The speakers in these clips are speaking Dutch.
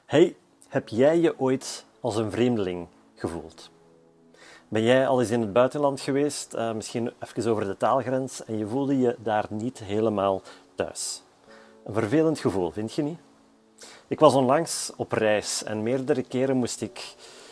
Hey, heb jij je ooit als een vreemdeling gevoeld? Ben jij al eens in het buitenland geweest, misschien even over de taalgrens, en je voelde je daar niet helemaal thuis? Een vervelend gevoel, vind je niet? Ik was onlangs op reis en meerdere keren moest ik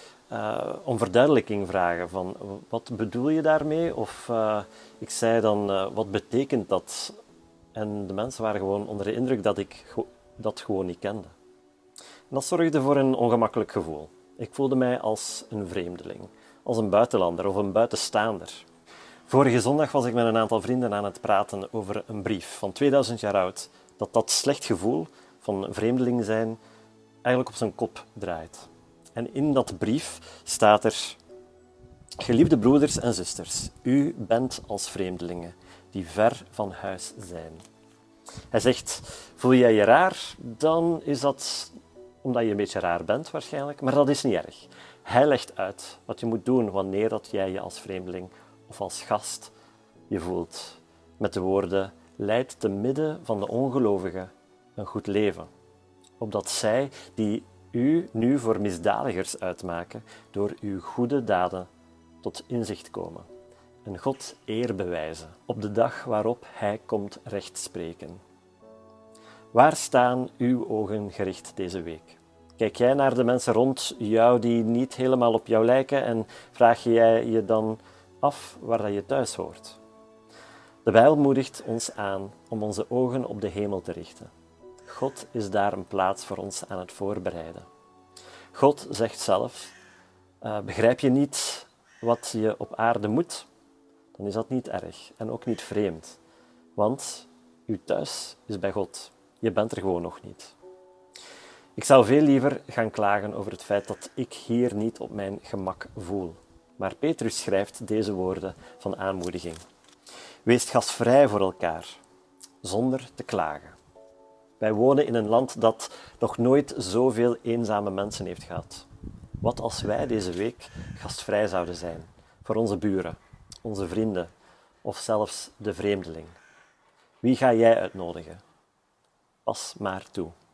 om verduidelijking vragen van wat bedoel je daarmee? Of ik zei dan wat betekent dat? En de mensen waren gewoon onder de indruk dat ik dat gewoon niet kende. En dat zorgde voor een ongemakkelijk gevoel. Ik voelde mij als een vreemdeling, als een buitenlander of een buitenstaander. Vorige zondag was ik met een aantal vrienden aan het praten over een brief van 2000 jaar oud, dat slecht gevoel van een vreemdeling zijn eigenlijk op zijn kop draait. En in dat brief staat er: geliefde broeders en zusters, u bent als vreemdelingen die ver van huis zijn. Hij zegt, voel jij je raar, dan is dat omdat je een beetje raar bent waarschijnlijk, maar dat is niet erg. Hij legt uit wat je moet doen wanneer dat jij je als vreemdeling of als gast je voelt. Met de woorden, leid te midden van de ongelovigen een goed leven. Opdat zij, die u nu voor misdadigers uitmaken, door uw goede daden tot inzicht komen. En God eer bewijzen op de dag waarop Hij komt rechtspreken. Waar staan uw ogen gericht deze week? Kijk jij naar de mensen rond jou die niet helemaal op jou lijken en vraag jij je dan af waar dat je thuis hoort? De Bijbel moedigt ons aan om onze ogen op de hemel te richten. God is daar een plaats voor ons aan het voorbereiden. God zegt zelf, begrijp je niet wat je op aarde moet? Dan is dat niet erg en ook niet vreemd. Want uw thuis is bij God. Je bent er gewoon nog niet. Ik zou veel liever gaan klagen over het feit dat ik hier niet op mijn gemak voel. Maar Petrus schrijft deze woorden van aanmoediging. Wees gastvrij voor elkaar, zonder te klagen. Wij wonen in een land dat nog nooit zoveel eenzame mensen heeft gehad. Wat als wij deze week gastvrij zouden zijn voor onze buren, onze vrienden of zelfs de vreemdeling? Wie ga jij uitnodigen? Pas maar toe.